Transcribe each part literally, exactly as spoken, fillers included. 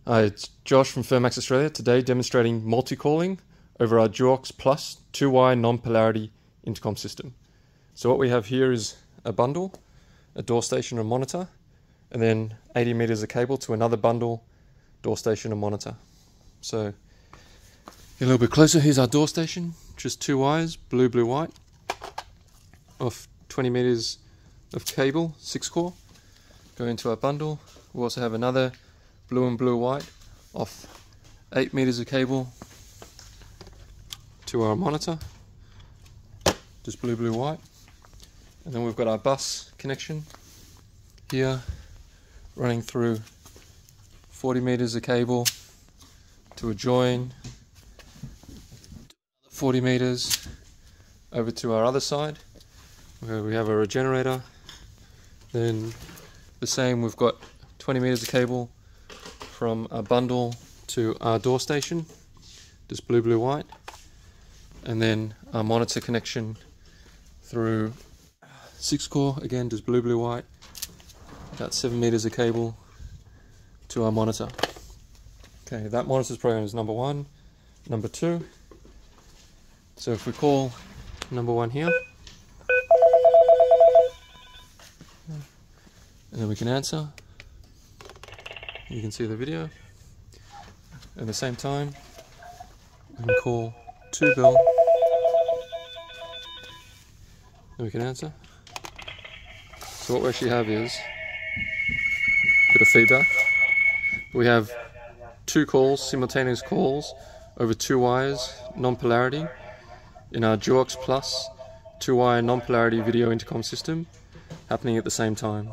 Hi, it's Josh from Firmax Australia, today demonstrating multi-calling over our Duox Plus two-wire non-polarity intercom system. So what we have here is a bundle, a door station and monitor, and then eighty meters of cable to another bundle, door station and monitor. So get a little bit closer, here's our door station, just two wires, blue, blue, white, off twenty meters of cable, six core, go into our bundle. We also have another blue and blue white off eight meters of cable to our monitor, just blue blue white, and then we've got our bus connection here running through forty meters of cable to a join, forty meters over to our other side where we have a regenerator. Then the same, we've got twenty meters of cable from our bundle to our door station, just blue, blue, white, and then our monitor connection through six core, again just blue, blue, white, about seven meters of cable to our monitor. Okay, that monitor's program is number one, number two. So if we call number one here, and then we can answer. You can see the video. At the same time, we can call two Bill, and we can answer. So what we actually have is a bit of feedback. We have two calls, simultaneous calls, over two wires, non-polarity, in our Duox Plus two-wire non-polarity video intercom system, happening at the same time.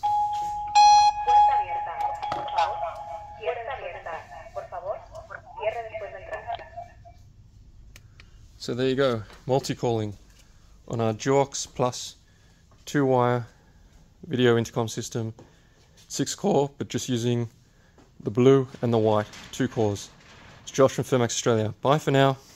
So there you go, multi-calling on our Duox Plus two-wire video intercom system, six core, but just using the blue and the white, two cores. It's Josh from Firmax Australia. Bye for now.